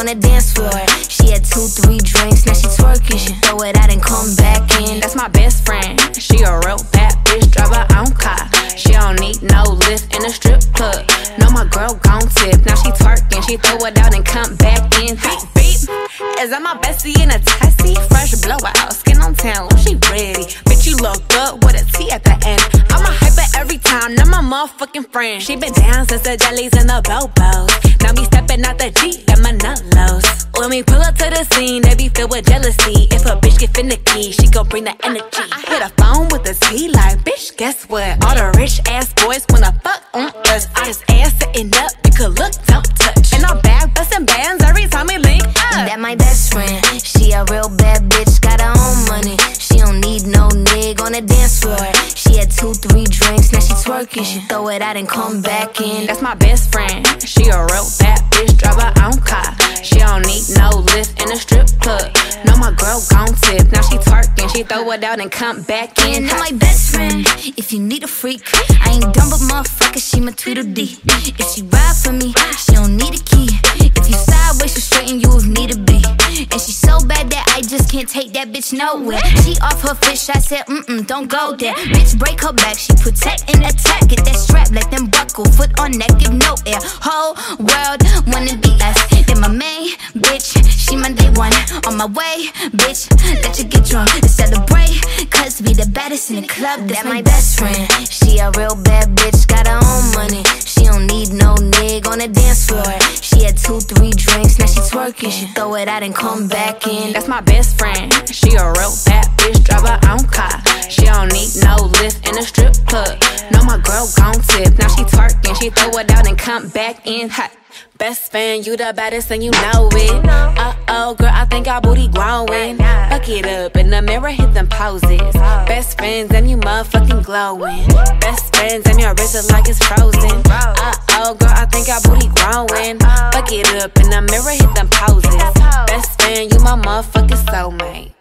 on the dance floor. She had 2, 3 drinks, now she twerking. She throw it out and come back in. That's my best friend. She a real bad bitch, drive her own car. She don't need no lift in a strip club. No, my girl gon' tip. Now she twerking, she throw it out and come back in. Beep, beep. Is that my bestie in a Tessie? Fresh blowout, skin on town, she ready. Bitch, you look good with a T at the end. I'm a hyper every time, now my motherfucking friend. She been down since the jellies and the bobos. Now me stepping out the Jeep, got my nullos. When we pull up to the scene, they be filled with jealousy. If a bitch get finicky, she gon' bring the energy. I hit a phone with a T like, bitch, guess what? All the rich ass boys wanna fuck on us. I just ass sitting up, you could look, don't touch. And I'm back bustin' bands every time we link up. That my best friend, she a real bad bitch, got her own money. She don't need no nigga on the dance floor. She had 2, 3 drinks, now she twerking. She throw it out and come back in. That's my best friend, she a real bad bitch, drive her own car. She don't need no lift in a strip club. No, my girl gon' tip. Now she twerking, she throw it out and come back in. And my best friend, if you need a freak, I ain't dumb but motherfucker, she my Tweedledee. If she ride for me, she don't need a key. If you sideways, she straighten you if need to be. And she so bad that I just can't take that bitch nowhere. She off her fish, I said, don't go there. Bitch, break her back, she protect and attack. Get that strap, let them buckle, foot on neck, give no air. Whole world wanna be us. Then my main bitch, she my day one. On my way, bitch, let you get drunk and celebrate, cause we the baddest in the club. That's my best friend, she a real bad bitch, got her own money. She don't need no nigga on the dance floor. She had 2, 3 drinks, now she twerking. She throw it out and come back in. That's my best friend, she a real bad bitch, drive her own car. She don't need no lift in a strip club. No, my girl gon' tip. Now she twerking, she throw it out and come back in hot. Best friend, you the baddest and you know it. Uh-oh, girl, I think our booty growing. Fuck it up, in the mirror, hit them poses. Best friends and you motherfucking glowing. Best friends and your wrist is like it's frozen. Uh-oh, girl, I think our booty growing. Fuck it up, in the mirror, hit them poses. Best friend, you my motherfucking soulmate.